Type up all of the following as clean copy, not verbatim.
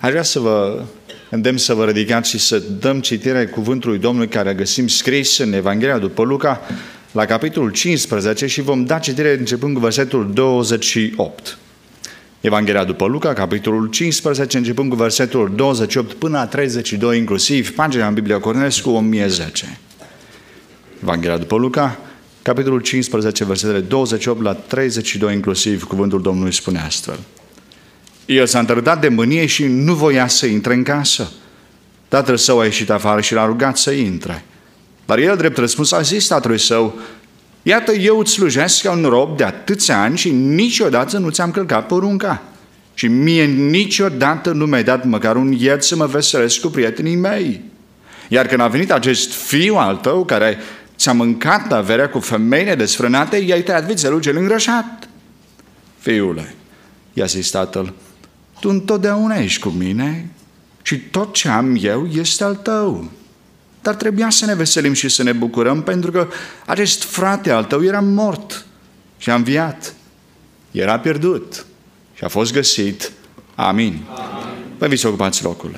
Aș vrea să vă îndemn să vă ridicați și să dăm citire cuvântului Domnului care găsim scris în Evanghelia după Luca, la capitolul 15 și vom da citire începând cu versetul 28. Evanghelia după Luca, capitolul 15, începând cu versetul 28 până la 32 inclusiv, pagina în Biblia Cornelescu 1010. Evanghelia după Luca, capitolul 15, versetele 28 la 32 inclusiv, cuvântul Domnului spune astfel. El s-a întărâtat de mânie și nu voia să intre în casă. Tatăl său a ieșit afară și l-a rugat să intre. Dar el, drept răspuns, a zis tatălui său, iată, eu îți slujesc ca un rob de atâția ani și niciodată nu ți-am călcat porunca. Și mie niciodată nu mi-ai dat măcar un ied să mă veselesc cu prietenii mei. Iar când a venit acest fiu al tău, care ți-a mâncat averea cu femeile desfrânate, i-ai tăiat vițelul cel îngrășat. Fiule, i-a zis tatăl, tu întotdeauna ești cu mine și tot ce am eu este al tău. Dar trebuia să ne veselim și să ne bucurăm, pentru că acest frate al tău era mort și a înviat. Era pierdut și a fost găsit. Amin. Vă invit să ocupați locurile.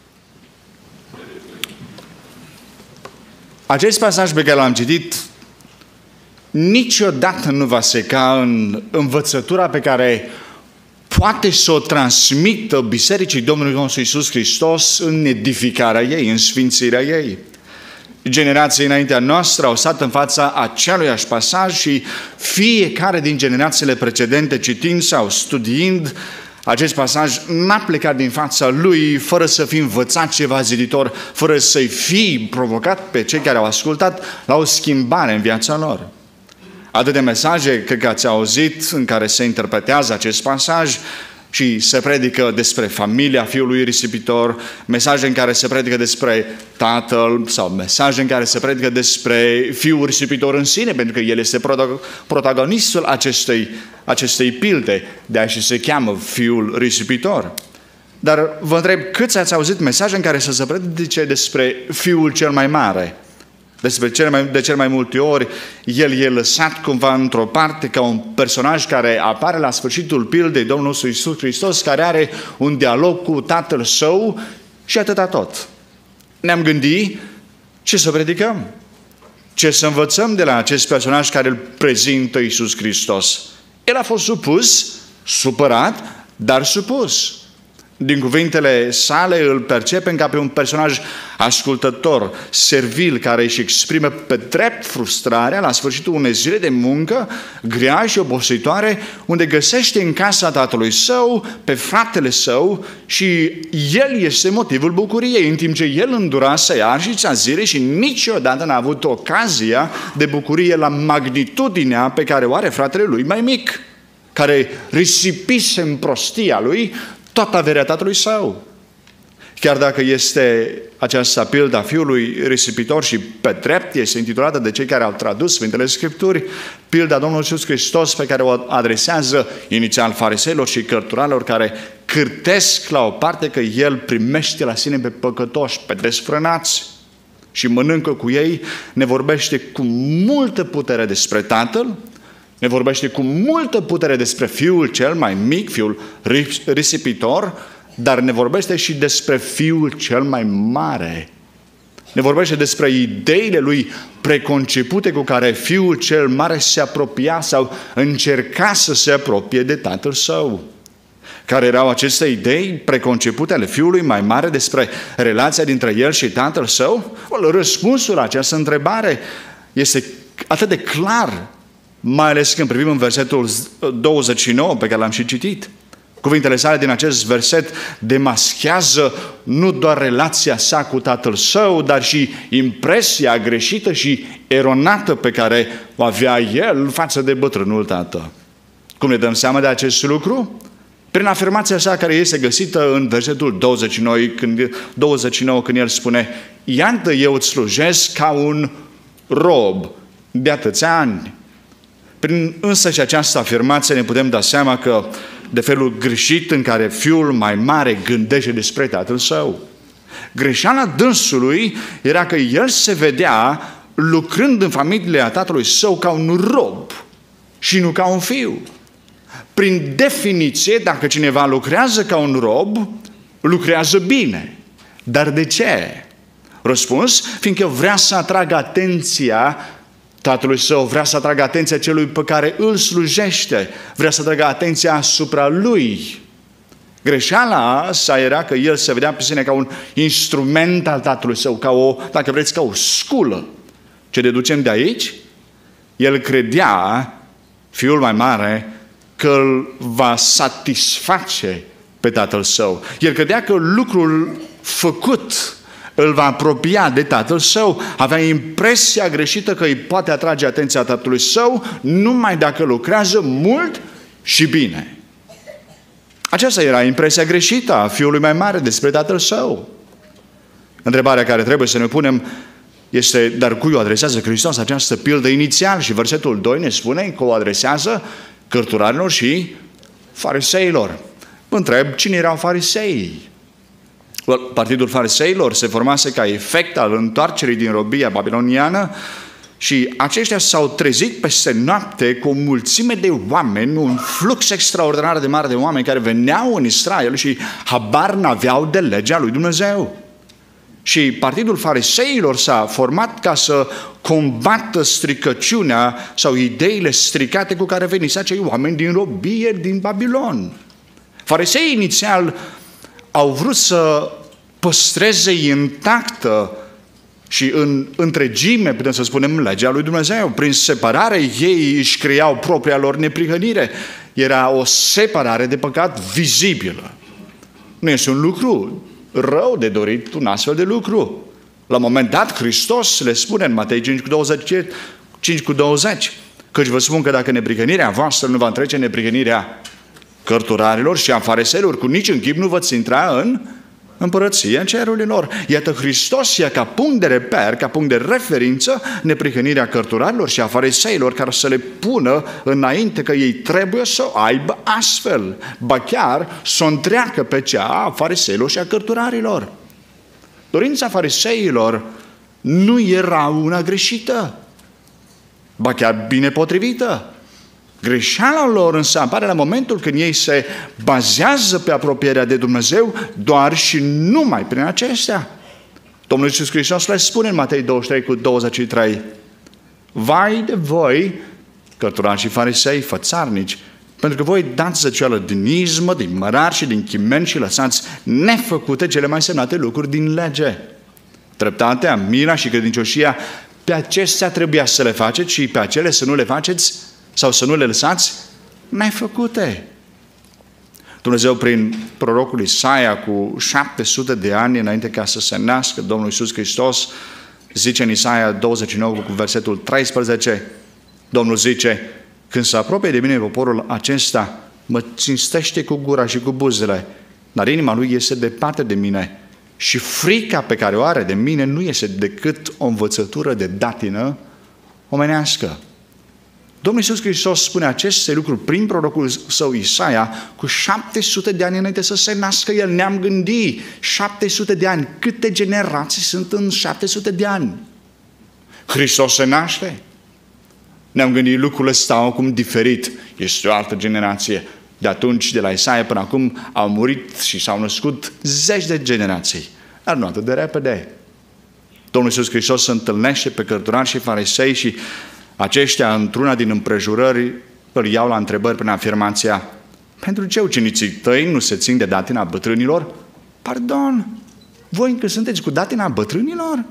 Acest pasaj pe care l-am citit niciodată nu va seca în învățătura pe care poate să o transmită Bisericii Domnului nostru Iisus Hristos în edificarea ei, în sfințirea ei. Generații înaintea noastră au stat în fața aceluiași pasaj și fiecare din generațiile precedente, citind sau studiind acest pasaj, n-a plecat din fața lui fără să fi învățat ceva ziditor, fără să-i fi provocat pe cei care au ascultat la o schimbare în viața lor. Atât de mesaje, cred că ați auzit, în care se interpretează acest pasaj și se predică despre familia fiului risipitor, mesaje în care se predică despre tatăl sau mesaje în care se predică despre fiul risipitor în sine, pentru că el este protagonistul acestei pilde, de-aia și se cheamă fiul risipitor. Dar vă întreb, câți ați auzit mesaje în care să se predice despre fiul cel mai mare? De cel mai multe ori, el e lăsat cumva într-o parte ca un personaj care apare la sfârșitul pildei Domnul nostru Iisus Hristos, care are un dialog cu tatăl său și atâta tot. Ne-am gândit ce să predicăm, ce să învățăm de la acest personaj care îl prezintă Iisus Hristos. El a fost supus, supărat, dar supus. Din cuvintele sale îl percepem ca pe un personaj ascultător, servil, care își exprimă pe drept frustrarea la sfârșitul unei zile de muncă grea și obositoare, unde găsește în casa tatălui său pe fratele său și el este motivul bucuriei, în timp ce el îndura să ia și zile și niciodată n-a avut ocazia de bucurie la magnitudinea pe care o are fratele lui mai mic, care risipise în prostia lui toată averea tatălui său. Chiar dacă este această pildă a fiului risipitor și pe drept este intitulată de cei care au tradus Sfintele Scripturi, pilda Domnului Iisus Hristos pe care o adresează inițial fariseilor și cărturarilor care cârtesc la o parte că el primește la sine pe păcătoși, pe desfrânați și mănâncă cu ei, ne vorbește cu multă putere despre Tatăl, ne vorbește cu multă putere despre fiul cel mai mic, fiul risipitor, dar ne vorbește și despre fiul cel mai mare. Ne vorbește despre ideile lui preconcepute cu care fiul cel mare se apropia sau încerca să se apropie de tatăl său. Care erau aceste idei preconcepute ale fiului mai mare despre relația dintre el și tatăl său? Răspunsul la această întrebare este atât de clar, mai ales când privim în versetul 29 pe care l-am și citit. Cuvintele sale din acest verset demaschează nu doar relația sa cu tatăl său, dar și impresia greșită și eronată pe care o avea el față de bătrânul tată. Cum ne dăm seama de acest lucru? Prin afirmația sa care este găsită în versetul 29 când el spune: iată, eu îți slujesc ca un rob de atâția ani. Prin însăși această afirmație ne putem da seama că de felul greșit în care fiul mai mare gândește despre tatăl său. Greșeala dânsului era că el se vedea lucrând în familia tatălui său ca un rob și nu ca un fiu. Prin definiție, dacă cineva lucrează ca un rob, lucrează bine. Dar de ce? Răspuns, fiindcă vrea să atragă atenția tatălui său, vrea să atragă atenția celui pe care îl slujește, vrea să atragă atenția asupra lui. Greșeala sa era că el se vedea pe sine ca un instrument al tatălui său, ca o, dacă vreți, ca o sculă. Ce deducem de aici? El credea, fiul mai mare, că îl va satisface pe tatăl său. El credea că lucrul făcut îl va apropia de tatăl său. Avea impresia greșită că îi poate atrage atenția tatălui său numai dacă lucrează mult și bine. Aceasta era impresia greșită a fiului mai mare despre tatăl său. Întrebarea care trebuie să ne punem este, dar cui o adresează Hristos această pildă inițial? Și versetul 2 ne spune că o adresează cărturarilor și fariseilor. Mă întreb, cine erau fariseii? Partidul fariseilor se formase ca efect al întoarcerii din robia babiloniană și aceștia s-au trezit peste noapte cu o mulțime de oameni, un flux extraordinar de mare de oameni care veneau în Israel și habar n-aveau de legea lui Dumnezeu. Și partidul fariseilor s-a format ca să combată stricăciunea sau ideile stricate cu care veniți acei oameni din robie din Babilon. Fariseii inițial au vrut să păstreze intactă și în întregime, putem să spunem, legea lui Dumnezeu. Prin separare ei își creau propria lor neprihănire. Era o separare de păcat vizibilă. Nu este un lucru rău de dorit, un astfel de lucru. La un moment dat, Hristos le spune în Matei 5:20, căci vă spun că dacă neprihănirea voastră nu va întrece neprihănirea cărturarilor și a fariseilor, cu niciun chip nu veți intra în împărăția cerurilor. Iată, Hristos ia ca punct de reper, ca punct de referință, neprihănirea cărturarilor și a fariseilor, care să le pună înainte că ei trebuie să o aibă astfel, ba chiar să o întreacă pe cea a fariseilor și a cărturarilor. Dorința fariseilor nu era una greșită, ba chiar bine potrivită. Greșeala lor însă apare la momentul când ei se bazează pe apropierea de Dumnezeu doar și numai prin acestea. Domnul Iisus Hristos le spune în Matei 23:23: vai de voi, cărturari și farisei, fățarnici, pentru că voi dați zăceală din izmă, din mărar și din chimen și lăsați nefăcute cele mai semnate lucruri din lege. Dreptatea, mila și credincioșia, pe acestea trebuia să le faceți și pe acele să nu le faceți sau să nu le lăsați nefăcute. Dumnezeu, prin prorocul Isaia, cu 700 de ani înainte ca să se nască Domnul Iisus Hristos, zice în Isaia 29 cu versetul 13, Domnul zice: când se apropie de mine poporul acesta, mă cinstește cu gura și cu buzele, dar inima lui este departe de mine și frica pe care o are de mine nu este decât o învățătură de datină omenească. Domnul Iisus Hristos spune aceste lucruri prin prorocul său Isaia cu 700 de ani înainte să se nască El. Ne-am gândit, 700 de ani, câte generații sunt în 700 de ani? Hristos se naște. Ne-am gândit, lucrurile stau acum diferit. Este o altă generație. De atunci, de la Isaia până acum, au murit și s-au născut zeci de generații. Dar nu atât de repede. Domnul Iisus Hristos se întâlnește pe cărturari și farisei și aceștia, într-una din împrejurări, îl iau la întrebări prin afirmația: pentru ce ucenicii tăi nu se țin de datina bătrânilor? Pardon, voi încă sunteți cu datina bătrânilor?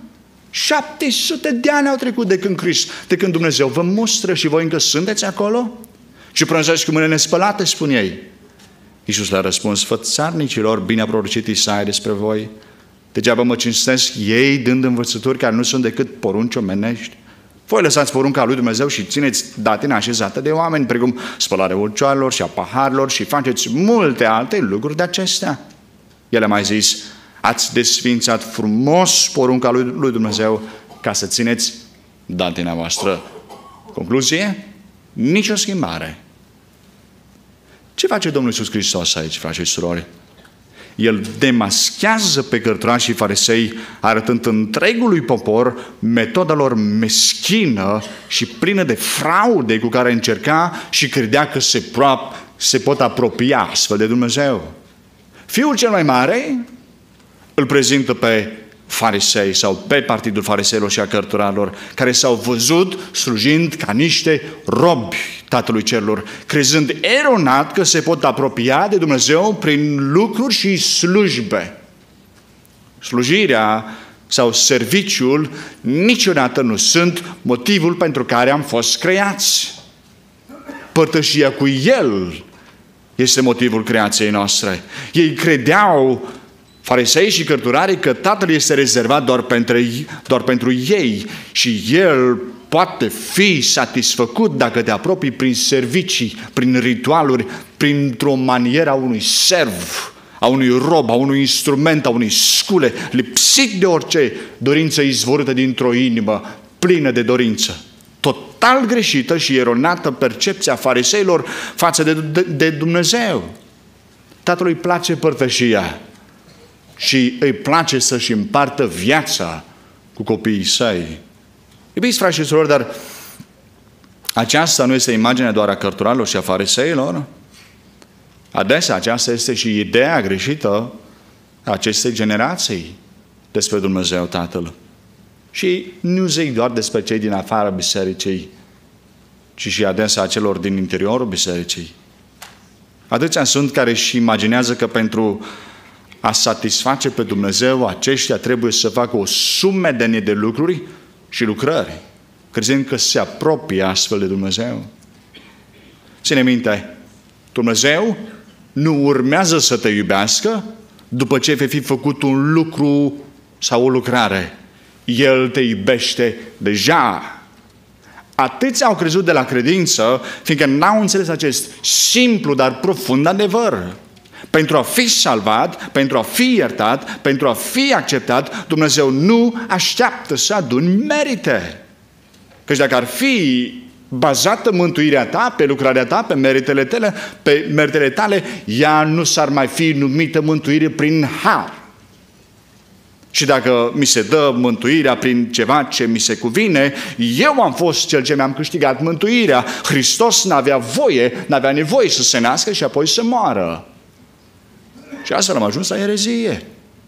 700 de ani au trecut de când Dumnezeu vă mustră și voi încă sunteți acolo? Și prânzești cu mâinile spălate, spun ei. Iisus le-a răspuns: fățarnicilor, bine a prorocit Isaia despre voi. Degeaba mă cinstesc ei dând învățături care nu sunt decât porunci omenești. Voi lăsați porunca lui Dumnezeu și țineți datina așezată de oameni, precum spălarea ulcioarelor și a paharilor, și faceți multe alte lucruri de acestea. El a mai zis: ați desfințat frumos porunca lui Dumnezeu ca să țineți datina voastră. Concluzie? Nicio schimbare. Ce face Domnul Iisus Hristos aici, frați și surori? El demaschează pe cărturari și farisei, arătând întregului popor metoda lor meschină și plină de fraude cu care încerca și credea că se pot apropia astfel de Dumnezeu. Fiul cel mai mare îl prezintă pe farisei sau pe partidul fariseilor și a cărturarilor, care s-au văzut slujind ca niște robi Tatălui Cerurilor, crezând eronat că se pot apropia de Dumnezeu prin lucruri și slujbe. Slujirea sau serviciul niciodată nu sunt motivul pentru care am fost creați. Părtășia cu El este motivul creației noastre. Ei credeau, farisei și cărturarii, că Tatăl este rezervat doar pentru ei și El poate fi satisfăcut dacă te apropii prin servicii, prin ritualuri, printr-o manieră a unui serv, a unui rob, a unui instrument, a unui scule, lipsit de orice dorință izvorâtă dintr-o inimă plină de dorință. Total greșită și eronată percepția fariseilor față de Dumnezeu. Tatălui place părtășia și îi place să-și împartă viața cu copiii săi. Iubiți frați și surori, dar aceasta nu este imaginea doar a cărturarilor și a fariseilor. Adesea aceasta este și ideea greșită a acestei generații despre Dumnezeu Tatăl. Și nu zic doar despre cei din afara bisericii, ci și adesea celor din interiorul bisericii. Atâția sunt care își imaginează că pentru a satisface pe Dumnezeu, aceștia trebuie să facă o sumedenie de lucruri și lucrări, crezând că se apropie astfel de Dumnezeu. Ține minte, Dumnezeu nu urmează să te iubească după ce vei fi făcut un lucru sau o lucrare. El te iubește deja. Atâția au crezut de la credință, fiindcă n-au înțeles acest simplu, dar profund adevăr. Pentru a fi salvat, pentru a fi iertat, pentru a fi acceptat, Dumnezeu nu așteaptă să aduni merite. Căci dacă ar fi bazată mântuirea ta pe lucrarea ta, pe meritele tale, ea nu s-ar mai fi numită mântuire prin har. Și dacă mi se dă mântuirea prin ceva ce mi se cuvine, eu am fost cel ce mi-am câștigat mântuirea. Hristos n-avea nevoie să se nască și apoi să moară. Și astfel am ajuns la erezie.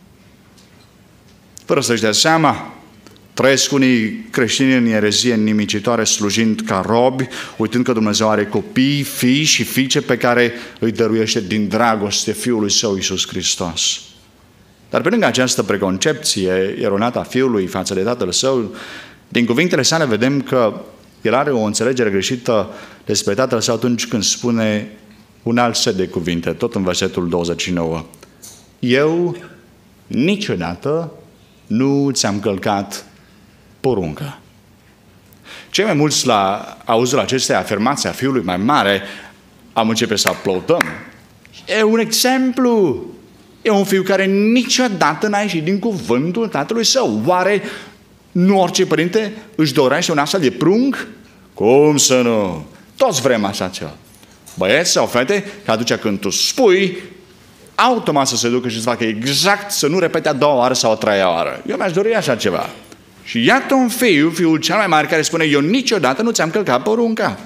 Fără să-și dea seama, trăiesc unii creștini în erezie nimicitoare, slujind ca robi, uitând că Dumnezeu are copii, fii și fiice pe care îi dăruiește din dragoste Fiului Său, Iisus Hristos. Dar pe lângă această preconcepție eronată a Fiului față de Tatăl Său, din cuvintele sale vedem că El are o înțelegere greșită despre Tatăl Său atunci când spune un alt set de cuvinte, tot în versetul 29. Eu niciodată nu ți-am călcat poruncă. Cei mai mulți la auzul acestei afirmații a Fiului mai mare am început să aplaudăm. E un exemplu. E un fiu care niciodată n-a ieșit din cuvântul tatălui său. Oare nu orice părinte își dorește un astfel de prunc? Cum să nu? Toți vrem așa ceva. Băieți sau fete, că atunci când tu spui, automat să se ducă și să facă exact, să nu repete a doua oară sau a treia oară. Eu mi-aș dori așa ceva. Și iată un fiu, fiul cel mai mare, care spune, eu niciodată nu ți-am călcat porunca.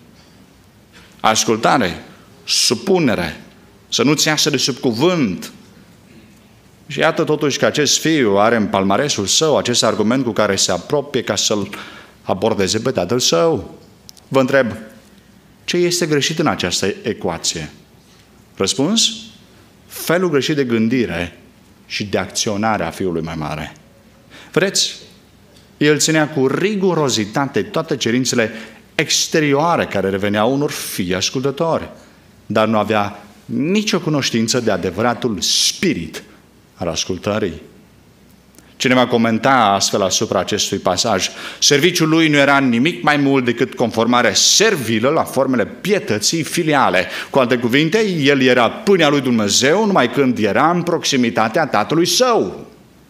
Ascultare, supunere, să nu-ți iasă de sub cuvânt. Și iată totuși că acest fiu are în palmaresul său acest argument cu care se apropie ca să-l abordeze pe tatăl său. Vă întreb, ce este greșit în această ecuație? Răspuns? Felul greșit de gândire și de acționare a fiului mai mare. Vedeți, el ținea cu rigurozitate toate cerințele exterioare care reveneau unor fii ascultători, dar nu avea nicio cunoștință de adevăratul spirit al ascultării. Cineva comenta astfel asupra acestui pasaj. Serviciul lui nu era nimic mai mult decât conformarea servilă la formele pietății filiale. Cu alte cuvinte, el era pâinea lui Dumnezeu numai când era în proximitatea tatălui său.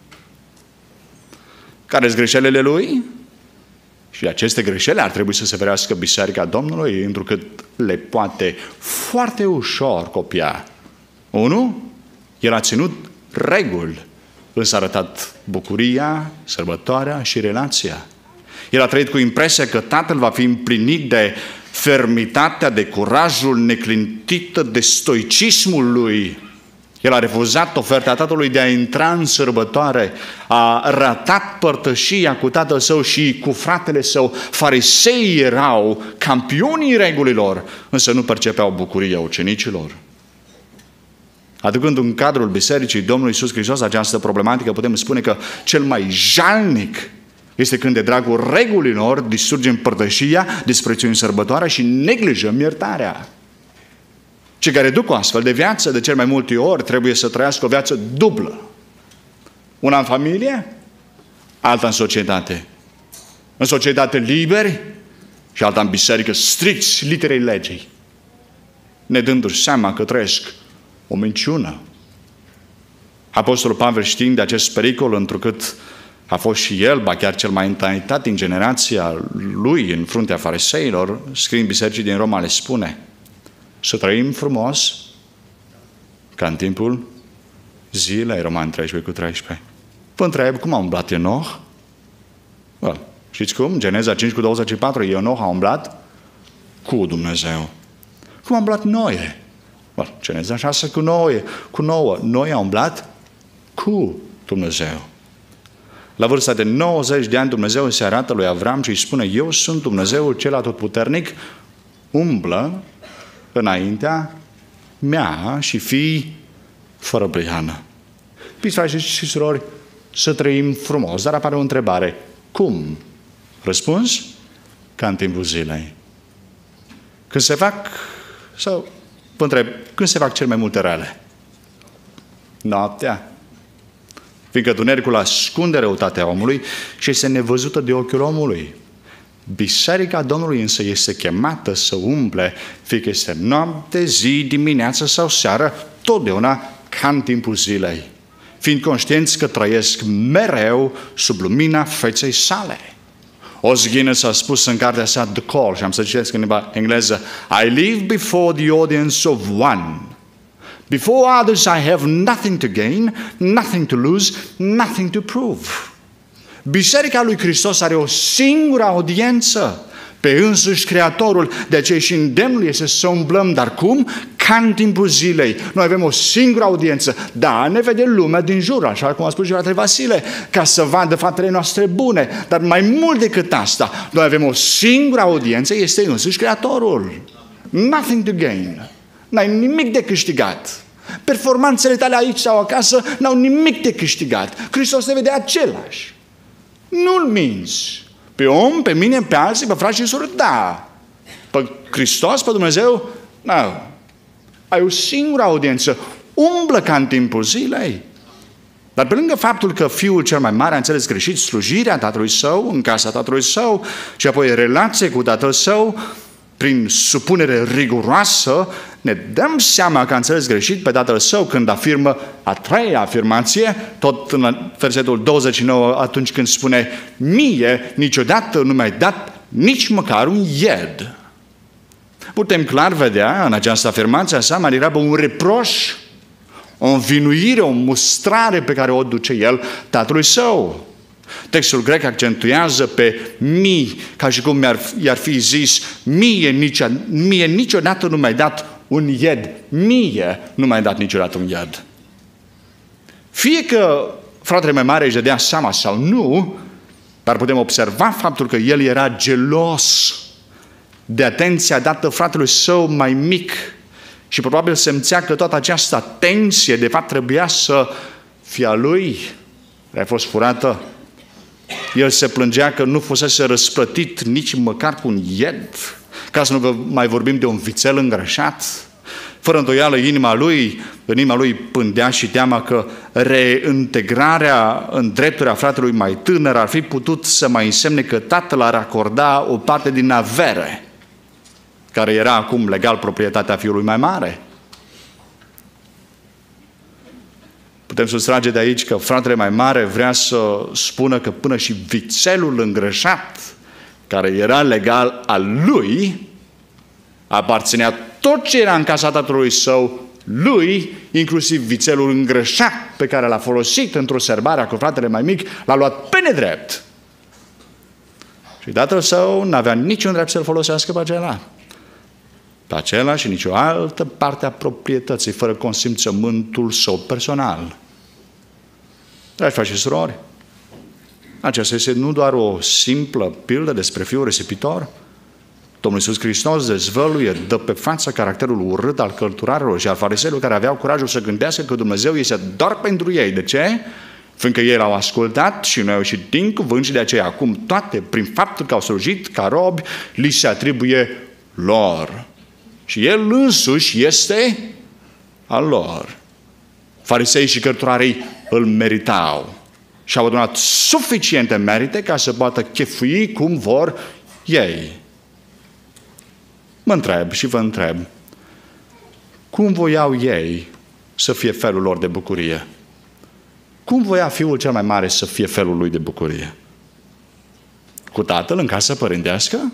Care-s greșelile lui? Și aceste greșeli ar trebui să se ferească Biserica Domnului, întrucât le poate foarte ușor copia. 1. El a ținut reguli, însă a arătat bucuria, sărbătoarea și relația. El a trăit cu impresia că Tatăl va fi împlinit de fermitatea, de curajul neclintită, de stoicismul lui. El a refuzat oferta tatălui de a intra în sărbătoare, a ratat părtășia cu tatăl său și cu fratele său. Fariseii erau campionii regulilor, însă nu percepeau bucuria ucenicilor. Aducând în cadrul Bisericii Domnului Iisus Hristos această problematică, putem spune că cel mai jalnic este când de dragul regulilor distrugem părtășia, disprețuim sărbătoarea și neglijăm iertarea. Cei care duc o astfel de viață, de cel mai multe ori, trebuie să trăiască o viață dublă. Una în familie, alta în societate. În societate liberi și alta în biserică, stricți literei legii. Ne dându-și seama că trăiesc o minciună. Apostolul Pavel, știind de acest pericol, întrucât a fost și el, ba chiar cel mai înaintat din generația lui în fruntea fariseilor, scriind bisericii din Roma, le spune: să trăim frumos ca în timpul zilei. Romani 13:13. Vă întreb, cum a umblat Enoch? Știți cum? Geneza 5:24, Enoch a umblat cu Dumnezeu. Cum a umblat Noe? Geneza 6:9, Noe a umblat cu Dumnezeu. La vârsta de 90 de ani, Dumnezeu se arată lui Avram și îi spune: eu sunt Dumnezeul cel atotputernic, umblă înaintea mea și fii fără prihană. Frați și surori, să trăim frumos, dar apare o întrebare: cum? Răspuns? Ca în timpul zilei. Când se fac, sau vă întreb, când se fac cel mai multe rele? Noaptea. Fiindcă tunericul ascunde răutatea omului și este nevăzută de ochiul omului. Biserica Domnului însă este chemată să umble, fie că este noapte, zi, dimineață sau seară, totdeauna ca în timpul zilei, fiind conștienți că trăiesc mereu sub lumina feței sale. Os Guinness a spus în cartea sa The Call, și am să citesc în limba engleză: I live before the audience of one. Before others I have nothing to gain, nothing to lose, nothing to prove. Biserica lui Hristos are o singură audiență, pe însuși Creatorul, de aceea și îndemnul este să umblăm, dar cum? Ca în timpul zilei. Noi avem o singură audiență. Da, ne vede lumea din jur, așa cum a spus și fratele Vasile, ca să vadă faptele noastre bune, dar mai mult decât asta, noi avem o singură audiență, este însuși Creatorul. Nothing to gain. N-ai nimic de câștigat. Performanțele tale aici sau acasă n-au nimic de câștigat. Hristos te vede același. Nu-l minți. Pe om, pe mine, pe alții, pe frați și surori, da. Pe Hristos, pe Dumnezeu, nu. Ai o singură audiență. Umblă ca în timpul zilei. Dar pe lângă faptul că fiul cel mai mare a înțeles greșit slujirea tatălui său, în casa tatălui său, și apoi relație cu tatăl său, prin supunere riguroasă, ne dăm seama că a înțeles greșit pe tatăl său când afirmă a treia afirmație, tot în versetul 29, atunci când spune: mie niciodată nu mi-ai dat nici măcar un ied. Putem clar vedea în această afirmație a sa mai degrabă un reproș, o învinuire, o mustrare pe care o duce el tatălui său. Textul grec accentuează pe mii, ca și cum i-ar fi zis: mie niciodată nu mi-ai dat un ied. Mie nu mi-ai dat niciodată un ied. Fie că fratele mai mare își dădea seama sau nu, dar putem observa faptul că el era gelos de atenția dată fratelui său mai mic și probabil simțea că toată această atenție de fapt trebuia să fie a lui, care a fost furată. El se plângea că nu fusese răsplătit nici măcar cu un ied, ca să nu mai vorbim de un vițel îngrășat. Fără îndoială, în inima lui pândea și teama că reintegrarea în drepturile fratelui mai tânăr ar fi putut să mai însemne că tatăl ar acorda o parte din avere, care era acum legal proprietatea fiului mai mare. Putem sustrage de aici că fratele mai mare vrea să spună că până și vițelul îngrășat, care era legal al lui, aparținea tot ce era în casa tatălui său, lui, inclusiv vițelul îngrășat pe care l-a folosit într-o sărbare cu fratele mai mic, l-a luat pe nedrept. Și tatăl său n-avea niciun drept să-l folosească pe acela. pe acela și nicio altă parte a proprietății, fără consimțământul său personal. Dragi frați și surori, aceasta este nu doar o simplă pildă despre Fiul risipitor. Domnul Iisus Hristos dezvăluie, dă pe față caracterul urât al cărturarilor și al fariseilor care aveau curajul să gândească că Dumnezeu este doar pentru ei. De ce? Fiindcă ei l-au ascultat și nu au ieșit din cuvânt și de aceea acum toate, prin faptul că au slujit ca robi, li se atribuie lor. Și El însuși este al lor. Fariseii și cărturarii îl meritau și au adunat suficiente merite ca să poată chefui cum vor ei. Mă întreb și vă întreb, cum voiau ei să fie felul lor de bucurie? Cum voia Fiul cel mai mare să fie felul lui de bucurie? Cu Tatăl în casă părintească?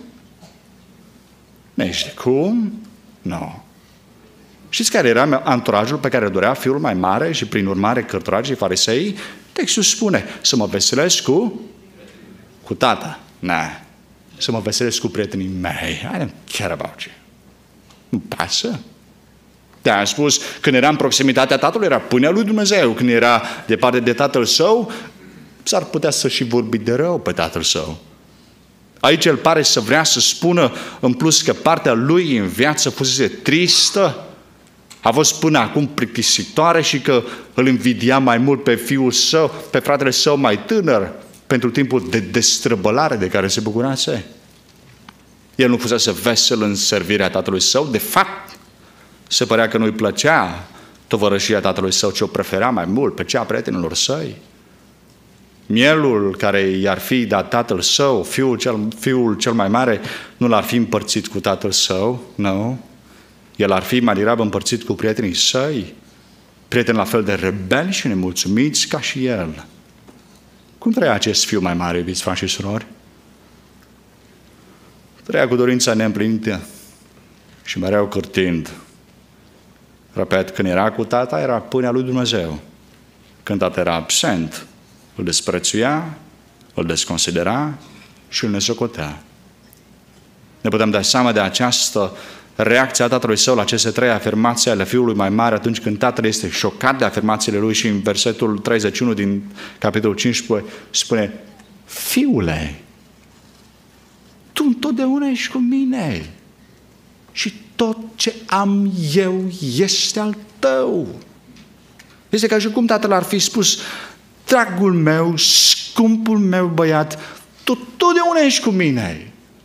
Nu știu cum? Nu. Știți care era anturajul pe care dorea Fiul mai mare și prin urmare cărturagii farisei? Textul spune, să mă veselesc cu Tata. Na. Să mă veselesc cu prietenii mei. I don't care about you. Nu pasă. Te-am spus, când era în proximitatea Tatălui, era pâinea lui Dumnezeu. Când era departe de Tatăl Său, s-ar putea să și vorbi de rău pe Tatăl Său. Aici el pare să vrea să spună, în plus, că partea lui în viață fusese tristă, a fost până acum plictisitoare și că îl invidia mai mult pe fiul său, pe fratele său mai tânăr, pentru timpul de destrăbălare de care se bucurase. El nu fusese vesel în servirea tatălui său. De fapt, se părea că nu-i plăcea tovărășia tatălui său, ci o prefera mai mult pe cea a prietenilor săi. Mielul care i-ar fi dat tatăl său, fiul cel mai mare, nu l-ar fi împărțit cu tatăl său, nu. El ar fi mai degrabă împărțit cu prietenii săi, prieteni la fel de rebeli și nemulțumiți ca și el. Cum trăia acest fiu mai mare, iubiți frați și surori? Trăia cu dorința neîmplinită și mereu cârtind. Repet, când era cu tata, era pâinea lui Dumnezeu. Când tata era absent, îl desprețuia, îl desconsidera și îl nesocotea. Ne putem da seama de această reacția tatălui său la aceste trei afirmații ale fiului mai mare atunci când tatăl este șocat de afirmațiile lui și în versetul 31 din capitolul 15 spune: Fiule, tu întotdeauna ești cu mine și tot ce am eu este al tău. Este ca și cum tatăl ar fi spus: dragul meu, scumpul meu băiat, tu totdeauna ești cu mine.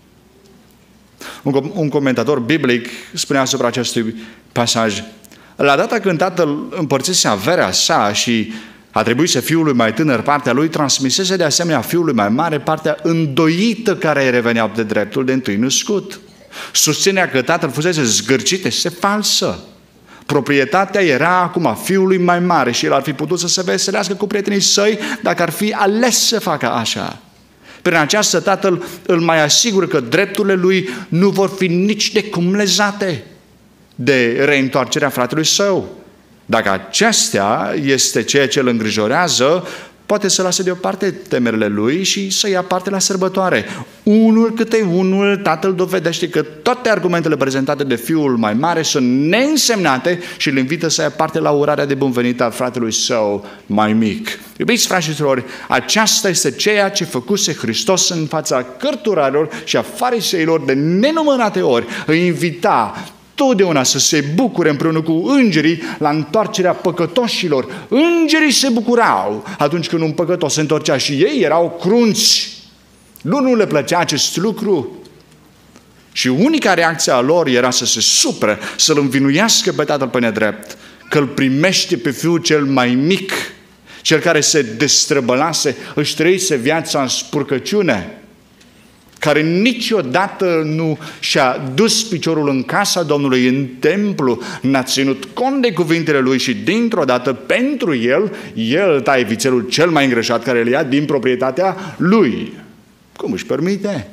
Un comentator biblic spunea asupra acestui pasaj: la data când tatăl împărțise averea sa și a trebuit să fiului mai tânăr partea lui, transmisese de asemenea fiului mai mare partea îndoită care îi revenea de dreptul de întâi născut. Susținea că tatăl fusese zgârcit, este falsă. Proprietatea era acum a fiului mai mare și el ar fi putut să se veselească cu prietenii săi dacă ar fi ales să facă așa. Prin aceasta tatăl îl mai asigură că drepturile lui nu vor fi nici de cum lezate de reîntoarcerea fratelui său. Dacă acestea este ceea ce îl îngrijorează, poate să lase deoparte temerile lui și să ia parte la sărbătoare. Unul câte unul, tatăl dovedește că toate argumentele prezentate de fiul mai mare sunt neînsemnate și îl invită să ia parte la urarea de bun venit al fratelui său mai mic. Iubiți frați și surori, aceasta este ceea ce făcuse Hristos în fața cărturarilor și a fariseilor de nenumărate ori. Îi invita totdeauna să se bucure împreună cu îngerii la întoarcerea păcătoșilor. Îngerii se bucurau atunci când un păcătos se întorcea și ei erau crunți. Nu le plăcea acest lucru. Și unica reacție a lor era să se supere, să-l învinuiască pe tatăl pe nedrept, că îl primește pe fiul cel mai mic, cel care se destrăbălase, își trăise viața în spurcăciune, care niciodată nu și-a dus piciorul în casa Domnului, în templu, n-a ținut cont de cuvintele lui și dintr-o dată pentru el taie vițelul cel mai îngrășat care îl ia din proprietatea lui. Cum își permite?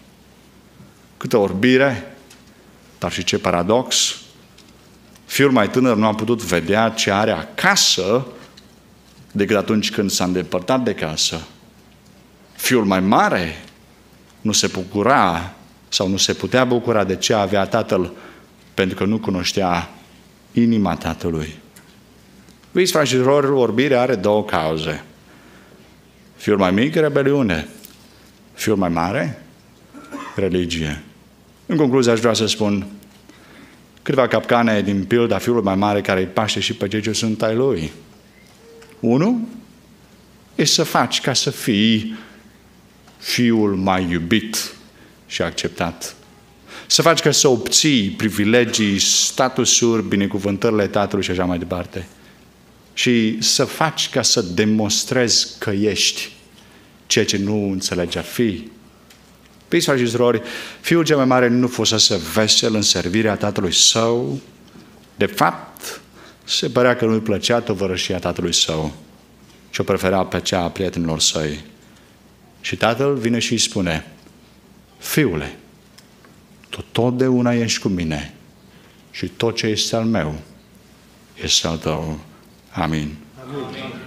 Câtă orbire, dar și ce paradox. Fiul mai tânăr nu a putut vedea ce are acasă decât atunci când s-a îndepărtat de casă. Fiul mai mare nu se bucura sau nu se putea bucura de ce avea tatăl pentru că nu cunoștea inima tatălui. Iubiți frați și surori, orbirea are două cauze. Fiul mai mic, rebeliune. Fiul mai mare, religie. În concluzie, aș vrea să spun câteva capcane din pilda fiului mai mare care îi paște și pe cei ce sunt ai lui. 1. E să faci ca să fii fiul mai iubit și acceptat. Să faci ca să obții privilegii, statusuri, binecuvântările tatălui și așa mai departe. Și să faci ca să demonstrezi că ești ceea ce nu înțelegi a fi. Pe frați și surori, fiul cel mai mare nu fusese vesel în servirea tatălui său. De fapt, se părea că nu-i plăcea tovărășia tatălui său și o prefera pe cea a prietenilor săi. Și tatăl vine și îi spune: fiule, tu totdeauna ești cu mine și tot ce este al meu este al tău. Amin. Amin.